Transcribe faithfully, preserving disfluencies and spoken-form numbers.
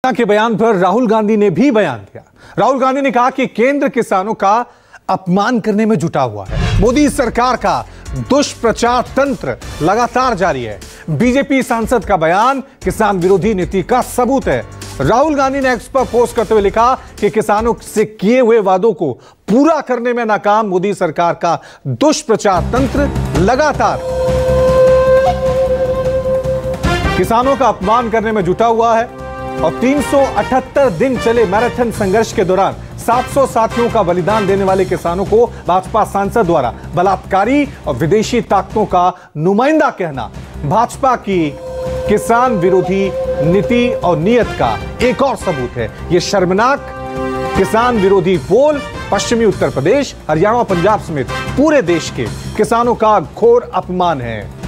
के बयान पर राहुल गांधी ने भी बयान दिया। राहुल गांधी ने कहा कि केंद्र किसानों का अपमान करने में जुटा हुआ है। मोदी सरकार का दुष्प्रचार तंत्र लगातार जारी है। बीजेपी सांसद का बयान किसान विरोधी नीति का सबूत है। राहुल गांधी ने एक्स पर पोस्ट करते हुए लिखा कि किसानों से किए हुए वादों को पूरा करने में नाकाम मोदी सरकार का दुष्प्रचार तंत्र लगातार किसानों का अपमान करने में जुटा हुआ है। और तीन सौ अठहत्तर दिन चले मैराथन संघर्ष के दौरान सात सौ साथियों का बलिदान देने वाले किसानों को भाजपा सांसद द्वारा बलात्कारी और विदेशी ताकतों का नुमाइंदा कहना भाजपा की किसान विरोधी नीति और नीयत का एक और सबूत है। यह शर्मनाक किसान विरोधी बोल पश्चिमी उत्तर प्रदेश, हरियाणा और पंजाब समेत पूरे देश के किसानों का घोर अपमान है।